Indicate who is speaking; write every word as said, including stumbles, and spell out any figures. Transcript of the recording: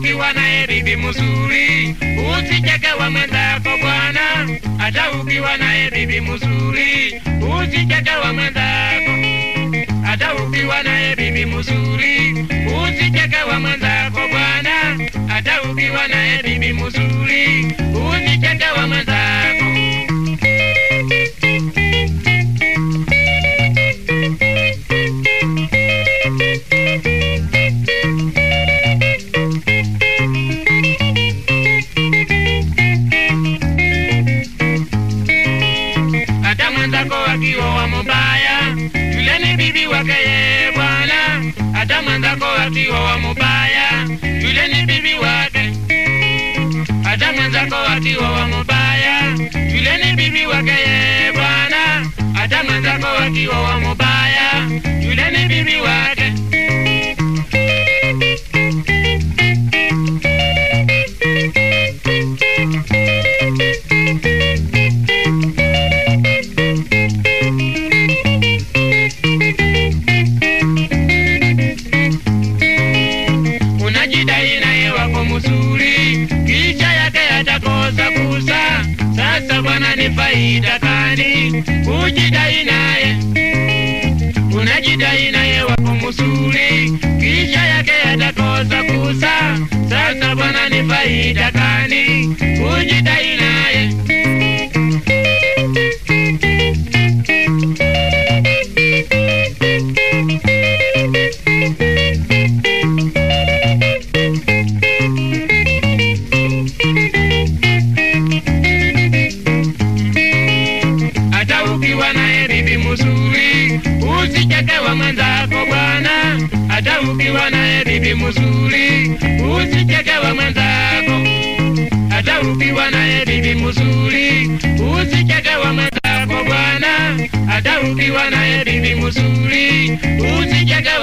Speaker 1: ukiwa naye bibi mzuri, usicheke wa mwenzako bwana. Hata ukiwa naye bibi mzuri, usicheke wa mwenzako. Hata ukiwa naye bibi mzuri, usicheke wa mwenzako bwana. Hata ukiwa naye bibi mzuri, usicheke wa mwenzako. Hata mwenzako akiwa mubaya, yule ni bibi wake ye bwana. Hata mwenzako akiwa mubaya, yule ni bibi wake. Hata mwenzako akiwa mubaya, yule ni bibi wake ye bwana. Hata mwenzako akiwa mubaya, yule ni bibi wake. Unajidai naye wako mzuri, kisha yake atakosa kusa. Sasa bwana ni faida gani kujidai naye? Unajidai naye wako mzuri, kisha yake atakosa kusa. Sasa bwana ni faida gani kujidai naye? Hata ukiwa naye bibi mzuri, usicheke wa mwenzako bwana. Hata ukiwa naye bibi mzuri, usicheke wa mwenzako. Hata ukiwa naye bibi mzuri, usicheke wa mwenzako bwana. Hata ukiwa naye bibi mzuri, usicheke